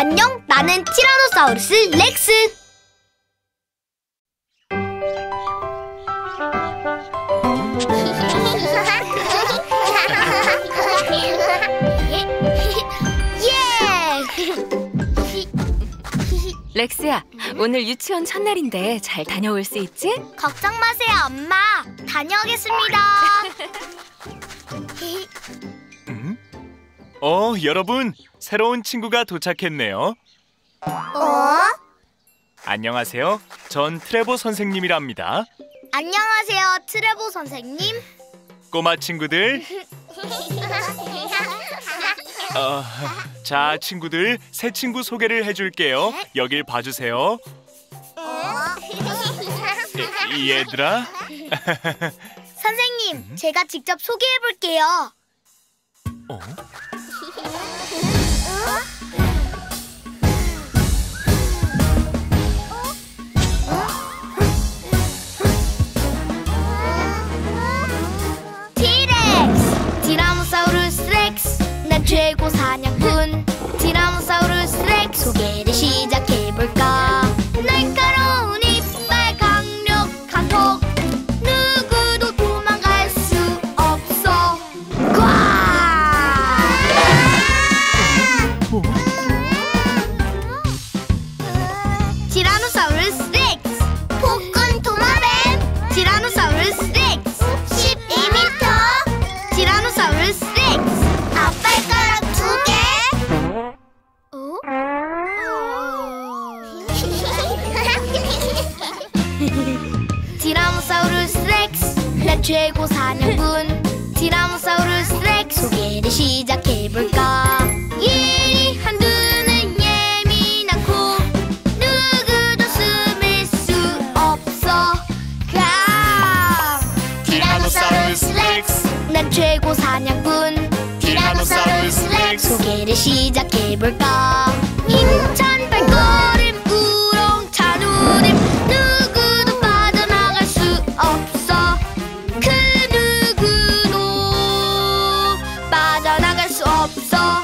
안녕, 나는 티라노사우루스 렉스. 렉스야, 오늘 유치원 첫날인데 잘 다녀올 수 있지? 걱정 마세요, 엄마. 다녀오겠습니다. 여러분, 새로운 친구가 도착했네요. 안녕하세요. 전 트레보 선생님이랍니다. 안녕하세요, 트레보 선생님. 꼬마 친구들. 자, 친구들, 새 친구 소개를 해줄게요. 여길 봐주세요. 얘들아. 선생님, 제가 직접 소개해볼게요. 티렉스! 티라노사우루스 렉스! 난 최고 사냥꾼 티라노사우루스 렉스! 소개를 시작해볼까? 날카로운 이빨 강력한 턱 누구도 도망갈 수 없어. 티라노사우루스 렉스! 폭군 도마뱀! 티라노사우루스 렉스! 12m! 티라노사우루스 렉스! 앞발가락 2개! 티라노사우루스 렉스! 난 최고 사냥꾼 티라노사우루스 렉스! 소개를 시작해볼까? 이리 한두는 예민한 코 누구도 숨을 수 없어. 티라노사우루스 렉스! 난 최고 사냥꾼 티라노사우루스 렉스! 소개를 시작해볼까? 힘찬 발걸음 우렁찬 울음 누구도 빠져나갈 수 없어. 그 누구도 빠져나갈 수 없어.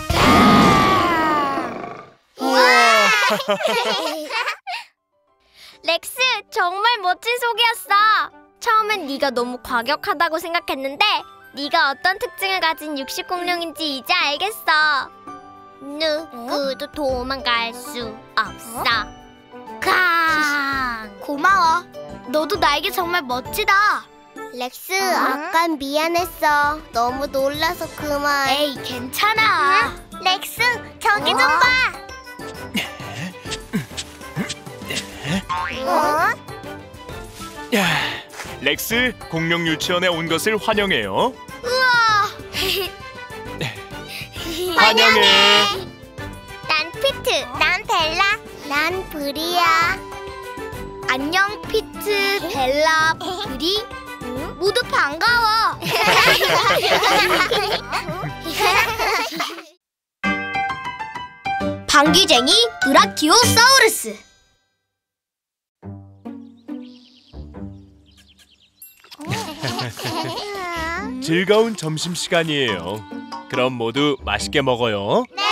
렉스, 정말 멋진 소개였어. 처음엔 네가 너무 과격하다고 생각했는데 네가 어떤 특징을 가진 육식공룡인지 이제 알겠어. 누구도 도망갈 수 없어. 고마워. 너도 나에게 정말 멋지다. 렉스, 아깐 미안했어. 너무 놀라서 그만. 에이, 괜찮아. 렉스, 저기 좀 봐. 렉스, 공룡 유치원에 온 것을 환영해요. 우와. 환영해. 난 피트, 난 벨라, 난 브리야. 안녕, 피트, 벨라, 브리. 모두 반가워. 방귀쟁이 브라키오사우루스. 즐거운 점심시간이에요. 그럼 모두 맛있게 먹어요. 네.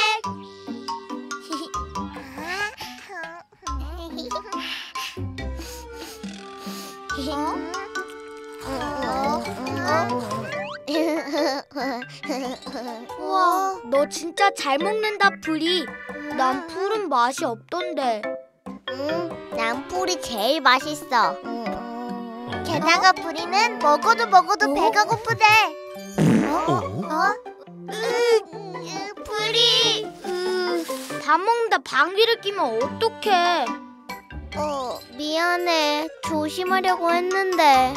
우와, 너 진짜 잘 먹는다, 프리. 난 풀은 맛이 없던데. 난 풀이 제일 맛있어. 게다가 프리는 먹어도 배가 고프대. 프리, 밥 먹는다 방귀를 뀌면 어떡해. 미안해. 조심하려고 했는데.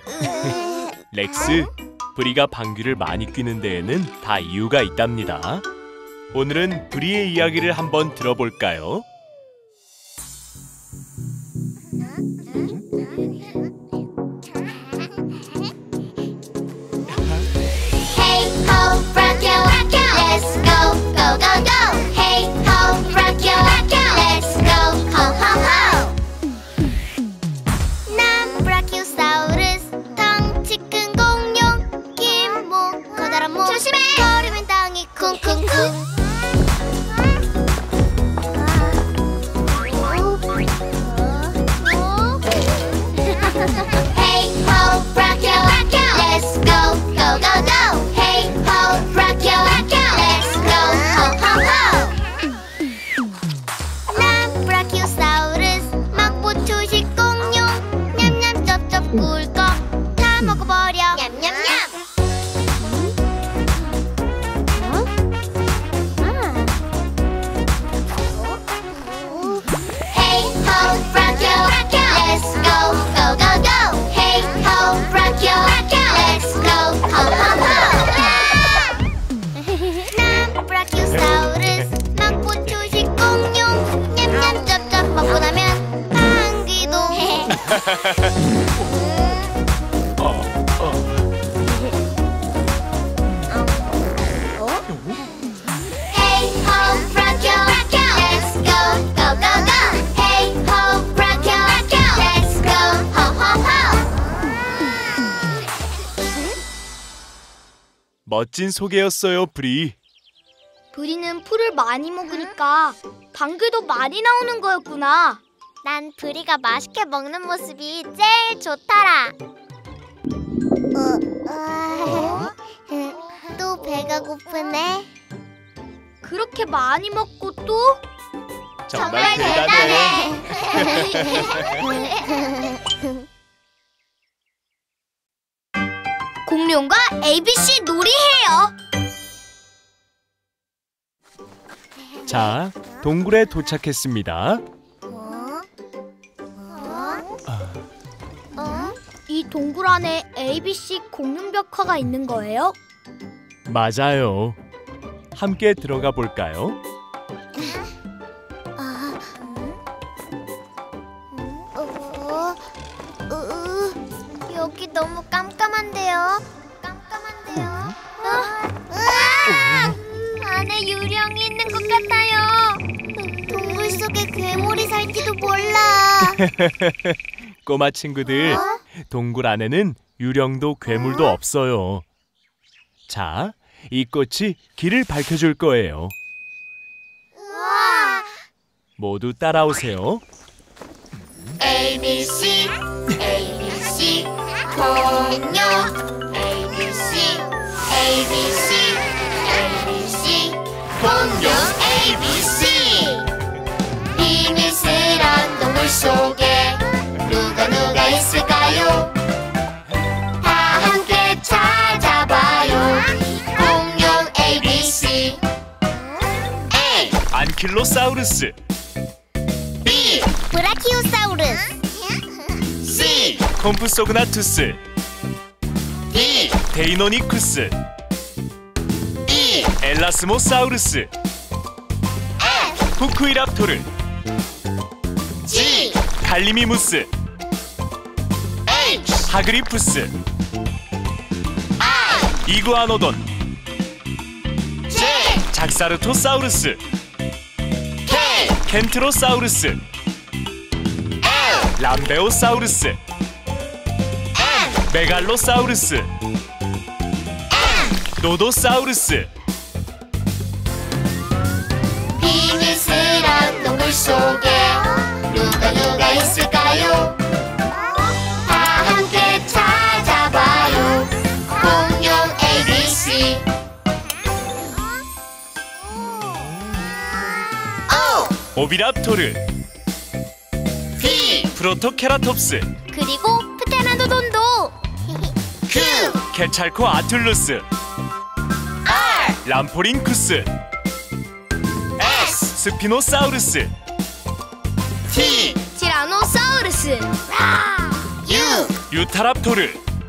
렉스, 브리가 방귀를 많이 뀌는 데에는 다 이유가 있답니다. 오늘은 브리의 이야기를 한번 들어볼까요? Hey ho, Brachio, let's go, go, go, go. Hey ho, Brachio, let's go, ho, ho, ho. 난 브라키오사우루스, 덩치 큰 공룡, 긴 목, 커다란 몸. 조심해! 걸으면 땅이 쿵쿵쿵. 멋진 소개였어요, 브리. 브리는 풀을 많이 먹으니까 방귀도 많이 나오는 거였구나. 난 브리가 맛있게 먹는 모습이 제일 좋더라. 또 배가 고프네. 그렇게 많이 먹고 또? 정말 대단해. 공룡과 ABC 놀이해요. 자, 동굴에 도착했습니다. 이 동굴 안에 ABC 공룡 벽화가 있는 거예요? 맞아요. 함께 들어가 볼까요? 여기 너무 깜깜한데요. 안에 유령이 있는 것 같아요. 동굴 속에 괴물이 살지도 몰라. 꼬마 친구들, 동굴 안에는 유령도 괴물도 없어요. 자, 이 꽃이 길을 밝혀줄 거예요. 우와. 모두 따라오세요. ABC ABC 공룡 ABC ABC ABC 공룡 ABC 비밀스런 동굴 속에 누가 있을까요? 다 함께 찾아봐요. 공룡 ABC A 안킬로사우루스, B 브라키오사우루스 C 콤프소그나투스, D 데이노니쿠스, E 엘라스모사우루스, F 후쿠이랍토르, G 갈리미무스, H 하그리푸스, I 이구아노돈, J 작사르토사우루스, K 켄트로사우루스, L 람베오사우루스, M 메갈로사우루스, 노도사우루스. 비밀스런 동굴 속에 누가 있을까요? 다 함께 찾아봐요. 공룡 ABC O 오비랍토르, P 프로토케라톱스, 그리고 프테나도돈도 Q 케찰코 아툴루스, R 람포링쿠스, S 스피노사우루스, T 티라노사우루스. U 유타랍토르,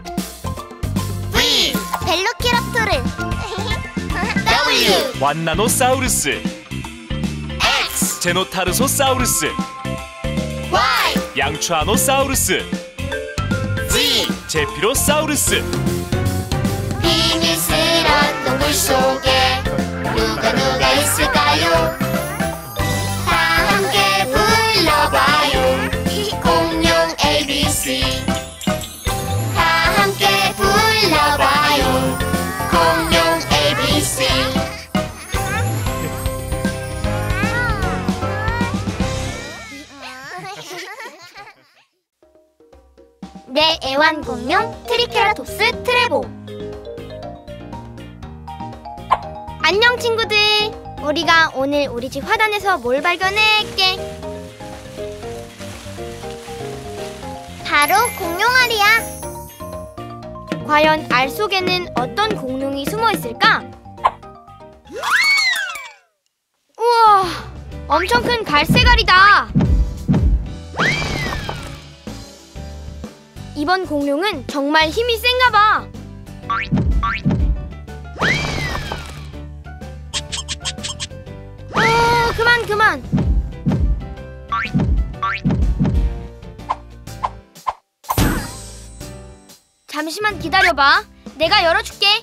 V 벨로키랍토르 W 완나노사우루스, X 제노타르소사우루스, Y 양추아노사우루스, Z 제피로사우루스. 비밀스런 동굴 속에 누가 있을까요? 다 함께 불러봐요. 공룡 ABC 다 함께 불러봐요. 공룡 ABC 내 애완공룡 트리케라톱스 트레보. 안녕 친구들. 우리가 오늘 우리 집 화단에서 뭘 발견했게? 바로 공룡알이야. 과연 알 속에는 어떤 공룡이 숨어 있을까? 우와, 엄청 큰 갈색알이다. 이번 공룡은 정말 힘이 센가 봐. 그만. 잠시만 기다려봐. 내가 열어줄게.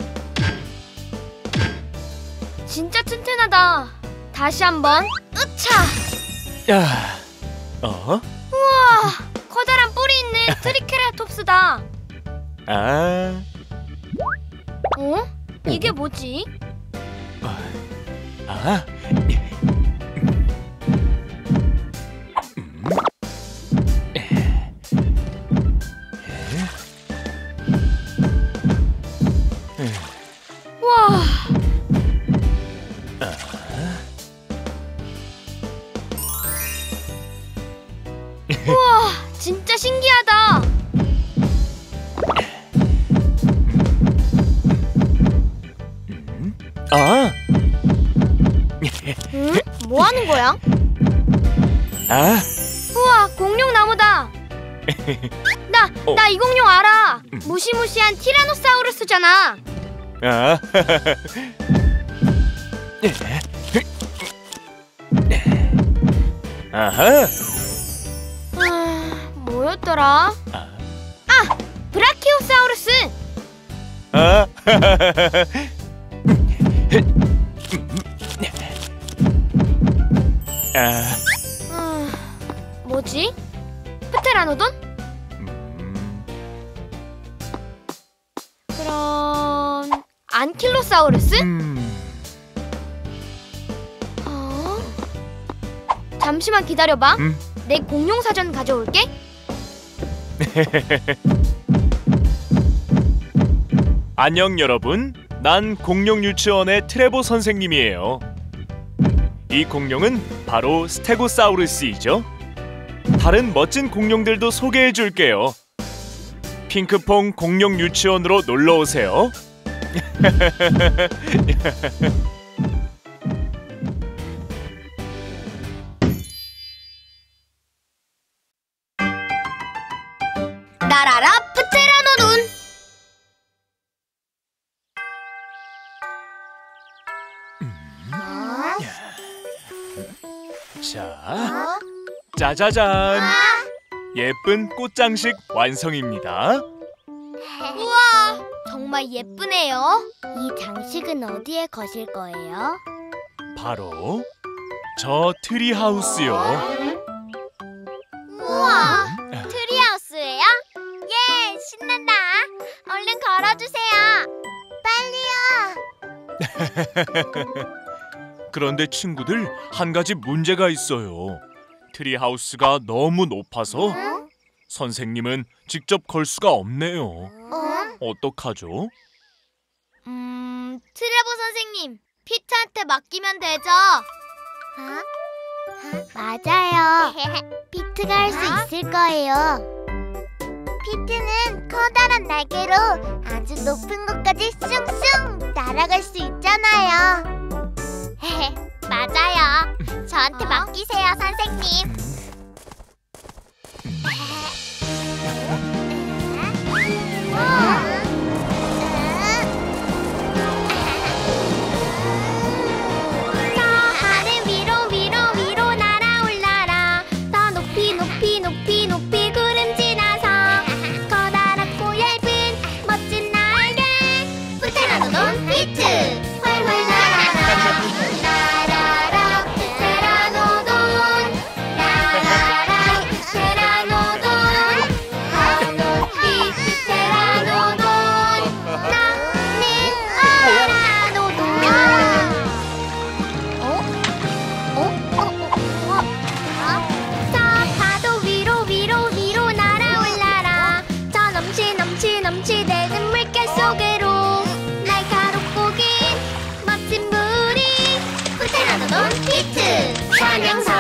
진짜 튼튼하다. 다시 한번. 으차! 야, 우와, 커다란 뿔이 있는 트리케라톱스다. 아, 어? 이게 뭐지? 아, 와, 우와, 진짜 신기하다. 아, 응? 뭐 하는 거야? 아, 우와, 공룡 나무다. 나 이 공룡 알아. 무시무시한 티라노사우루스잖아. 아. 아하. 뭐였더라? 아, 브라키오사우루스. 아. 아. 뭐지? 프테라노돈? 그럼 안킬로사우루스? 잠시만 기다려봐. 내 공룡 사전 가져올게. 안녕 여러분. 난 공룡 유치원의 트레보 선생님이에요. 이 공룡은 바로 스테고사우루스이죠. 다른 멋진 공룡들도 소개해 줄게요. 핑크퐁 공룡 유치원으로 놀러 오세요. 날아라 프테라노돈. 자, 짜자잔. 예쁜 꽃장식 완성입니다. 우와, 정말 예쁘네요. 이 장식은 어디에 거실 거예요? 바로 저 트리하우스요. 우와, 트리하우스예요? 예, 신난다. 얼른 걸어주세요. 빨리요. 그런데 친구들, 한 가지 문제가 있어요. 트리하우스가 너무 높아서 선생님은 직접 걸 수가 없네요. 어떡하죠? 트레보 선생님, 피트한테 맡기면 되죠? 맞아요. 피트가 할 수 있을 거예요. 피트는 커다란 날개로 아주 높은 곳까지 슝슝 날아갈 수 있잖아요. 맞아요. 저한테 맡기세요, 선생님. 저 하늘 위로 위로 위로 날아올라라. 더 높이 높이 높이 높이 구름 지나서 커다랗고 얇은 멋진 날개 프테라노돈 피트 훨훨 날아라. 날아라 프테라노돈 날아라 프테라노돈 더 높이 프테라노돈 나는 프테라노돈. 저 파도 위로 위로 위로 날아올라라. 저 넘치 넘치 넘치대는 물결 속으로 날카롭고 긴 멋진 물이 프테라노돈 피트. 환영사